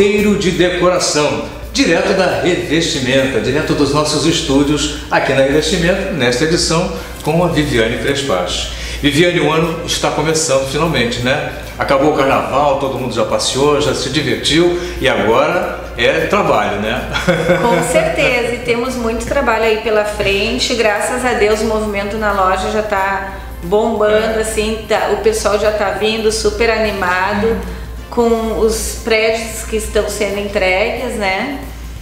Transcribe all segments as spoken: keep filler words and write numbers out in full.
roteiro de decoração, direto da Revestimenta, direto dos nossos estúdios aqui na Revestimenta, nesta edição com a Viviane Crespache. Viviane, o ano está começando finalmente, né? Acabou o carnaval, todo mundo já passeou, já se divertiu e agora é trabalho, né? Com certeza, e temos muito trabalho aí pela frente. Graças a Deus o movimento na loja já está bombando, assim, tá, o pessoal já está vindo super animado com os prédios que estão sendo entregues, né?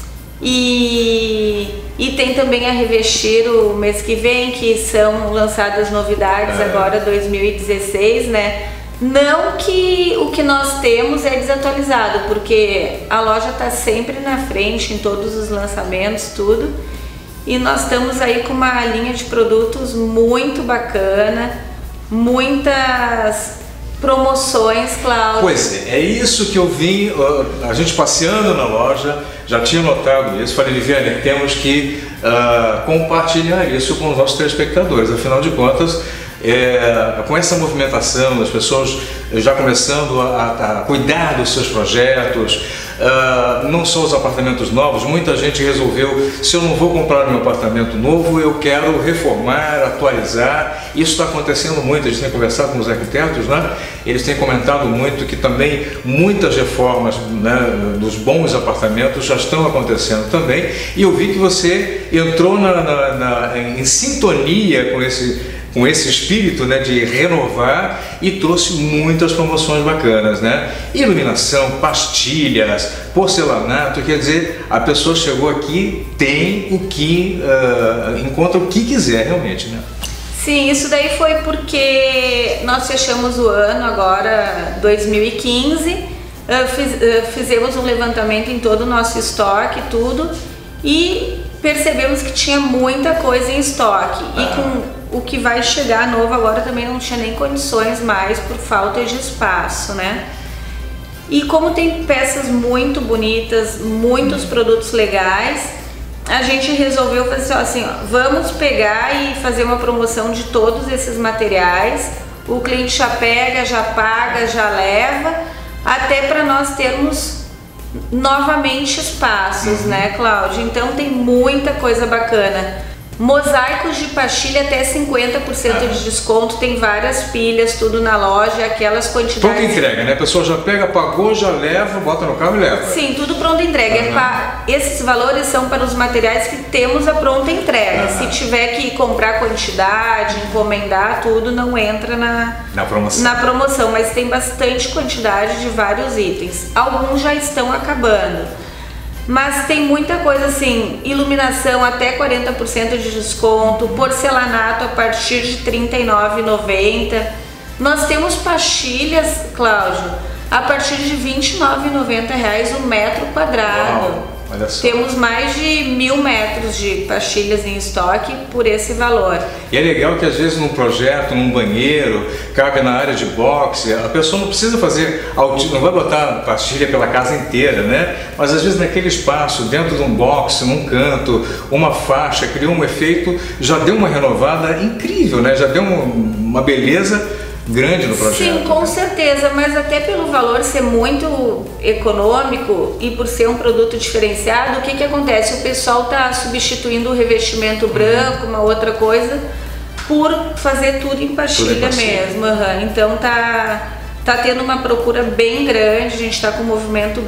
E, e tem também a Revestir o mês que vem, que são lançadas novidades é. agora dois mil e dezesseis, né? Não que o que nós temos é desatualizado, porque a loja está sempre na frente em todos os lançamentos, tudo. E nós estamos aí com uma linha de produtos muito bacana, muitas promoções, Cláudio. Pois é, é isso que eu vim, a gente passeando na loja, já tinha notado isso, falei, Viviane, temos que uh, compartilhar isso com os nossos telespectadores, afinal de contas, é, com essa movimentação, as pessoas já começando a, a cuidar dos seus projetos, uh, não só os apartamentos novos, muita gente resolveu, se eu não vou comprar um apartamento novo, eu quero reformar, atualizar. Isso está acontecendo muito, a gente tem conversado com os arquitetos, né? Eles têm comentado muito que também muitas reformas, né, dos bons apartamentos já estão acontecendo também, e eu vi que você entrou na, na, na, em sintonia com esse com esse espírito, né, de renovar e trouxe muitas promoções bacanas, né? Iluminação, pastilhas, porcelanato, quer dizer, a pessoa chegou aqui, tem o que, uh, encontra o que quiser realmente, né? Sim, isso daí foi porque nós fechamos o ano agora, dois mil e quinze, uh, fiz, uh, fizemos um levantamento em todo o nosso estoque e tudo, e percebemos que tinha muita coisa em estoque, ah. e com o que vai chegar novo agora também não tinha nem condições mais por falta de espaço, né? E como tem peças muito bonitas, muitos produtos legais, a gente resolveu fazer assim, ó, vamos pegar e fazer uma promoção de todos esses materiais. O cliente já pega, já paga, já leva, até para nós termos novamente espaços, né, Cláudia? Então tem muita coisa bacana. Mosaicos de pastilha até cinquenta por cento ah. de desconto, tem várias pilhas, tudo na loja, aquelas quantidades... Pronta entrega, né? A pessoa já pega, pagou, já leva, bota no carro e leva. Sim, tudo pronta entrega. Uhum. É pra... Esses valores são para os materiais que temos a pronta entrega. Uhum. Se tiver que comprar quantidade, encomendar, tudo não entra na... Na promoção. Na promoção, mas tem bastante quantidade de vários itens. Alguns já estão acabando. Mas tem muita coisa assim, iluminação até quarenta por cento de desconto, porcelanato a partir de trinta e nove reais e noventa centavos. Nós temos pastilhas, Cláudio, a partir de vinte e nove reais e noventa centavos o metro quadrado. Uau, olha só. Temos mais de mil metros de pastilhas em estoque por esse valor. E é legal que às vezes num projeto, num banheiro, cabe na área de boxe, a pessoa não precisa fazer, não vai botar pastilha pela casa inteira, né? Mas às vezes naquele espaço, dentro de um boxe, num canto, uma faixa, criou um efeito, já deu uma renovada incrível, né? Já deu uma beleza grande no projeto. Sim, com certeza, mas até pelo valor ser muito econômico e por ser um produto diferenciado, o que que acontece? O pessoal está substituindo o revestimento branco, uma outra coisa, por fazer tudo em pastilha, tudo em pastilha. mesmo. Uhum. Então tá, tá tendo uma procura bem grande, a gente está com um movimento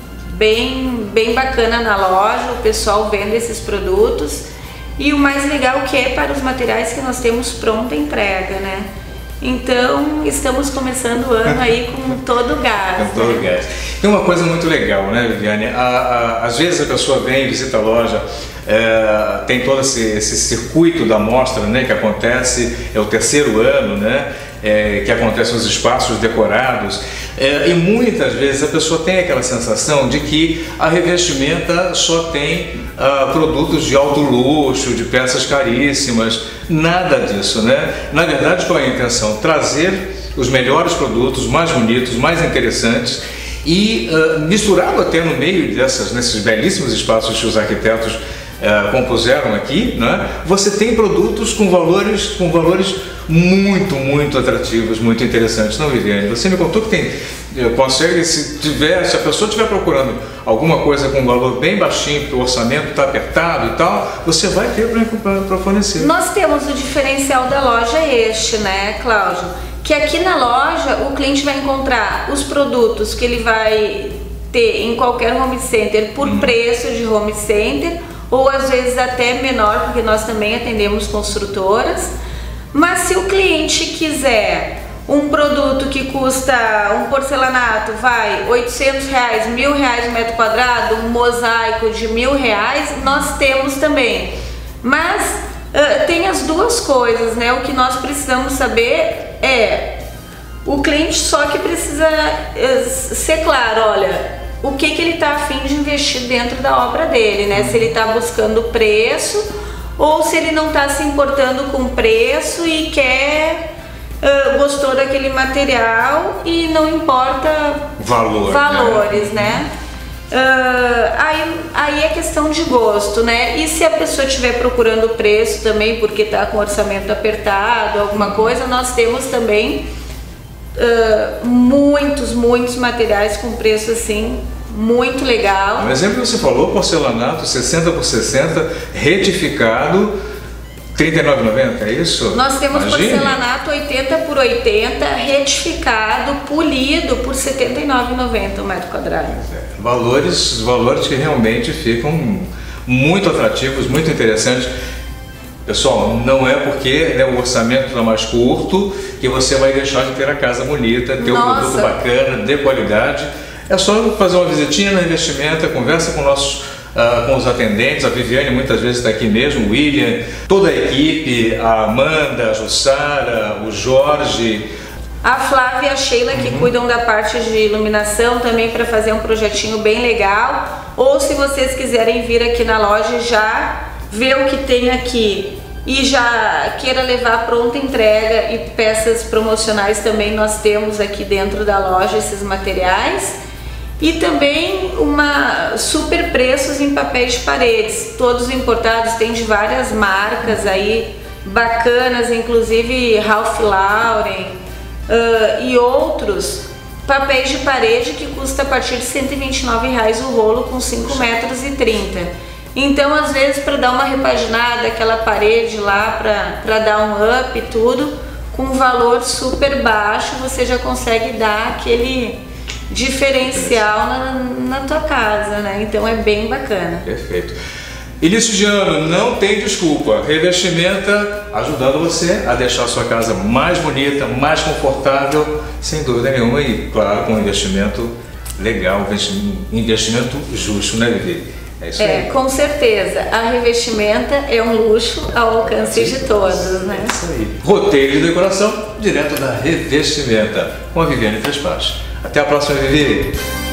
bem, bem bacana na loja, o pessoal vende esses produtos, e o mais legal que é para os materiais que nós temos pronta entrega, né? Então, estamos começando o ano aí com todo o gás. Com todo o né? gás. Tem uma coisa muito legal, né, Viviane? A, a, às vezes a pessoa vem, visita a loja, é, tem todo esse, esse circuito da mostra, né, que acontece, é o terceiro ano, né? É, que acontece nos espaços decorados, é, e muitas vezes a pessoa tem aquela sensação de que a Revestimenta só tem ah, produtos de alto luxo, de peças caríssimas, nada disso, né? Na verdade, qual é a intenção? Trazer os melhores produtos, mais bonitos, mais interessantes e uh, misturado até no meio dessas, nesses belíssimos espaços que os arquitetos uh, compuseram aqui, né? Você tem produtos com valores, com valores muito, muito atrativos, muito interessantes, não, Viviane? Você me contou que tem, consegue, se tiver, se a pessoa estiver procurando alguma coisa com um valor bem baixinho, porque o orçamento está apertado e tal, você vai ter para fornecer. Nós temos o diferencial da loja este, né, Cláudio? Que aqui na loja o cliente vai encontrar os produtos que ele vai ter em qualquer home center por hum. preço de home center, ou às vezes até menor, porque nós também atendemos construtoras. Mas se o cliente quiser um produto que custa um porcelanato, vai oitocentos reais, mil reais o metro quadrado, um mosaico de mil reais, nós temos também. Mas uh, tem as duas coisas, né? O que nós precisamos saber é o cliente só que precisa uh, ser claro, olha, o que que ele está a fim de investir dentro da obra dele, né? Se ele está buscando preço ou se ele não está se importando com preço e quer, uh, gostou daquele material e não importa Valor, valores, né? né? Uh, aí, aí é questão de gosto, né? E se a pessoa estiver procurando preço também porque está com orçamento apertado, alguma coisa, nós temos também uh, muitos, muitos materiais com preço assim muito legal. Um exemplo que você falou, porcelanato sessenta por sessenta, retificado, trinta e nove reais e noventa centavos, é isso? Nós temos Imagine. Porcelanato oitenta por oitenta, retificado, polido por setenta e nove reais e noventa centavos o metro quadrado. É, valores, valores que realmente ficam muito atrativos, muito interessantes. Pessoal, não é porque, né, o orçamento está mais curto que você vai deixar de ter a casa bonita, ter um produto bacana, de qualidade. É só fazer uma visitinha na Investimenta, conversa com, nossos, uh, com os atendentes, a Viviane muitas vezes está aqui mesmo, o William, toda a equipe, a Amanda, a Jussara, o Jorge. A Flávia e a Sheila que uhum. cuidam da parte de iluminação também para fazer um projetinho bem legal. Ou se vocês quiserem vir aqui na loja e já ver o que tem aqui e já queira levar pronta entrega e peças promocionais também nós temos aqui dentro da loja esses materiais. E também uma super preços em papéis de paredes, todos importados, tem de várias marcas aí bacanas, inclusive Ralph Lauren uh, e outros papéis de parede que custa a partir de cento e vinte e nove reais o rolo com cinco metros e trinta. Então às vezes para dar uma repaginada, aquela parede lá para dar um up e tudo, com um valor super baixo você já consegue dar aquele diferencial na, na tua casa, né? Então é bem bacana. Perfeito. Início de ano, não tem desculpa. Revestimenta ajudando você a deixar a sua casa mais bonita, mais confortável, sem dúvida nenhuma, e claro, com um investimento legal, investimento justo, né, Vivi? É isso é, aí. Com certeza. A Revestimenta é um luxo ao alcance de todos, né? É isso aí. Roteiro de decoração direto da Revestimenta, com a Viviane Trespass. Até a próxima, Vivi!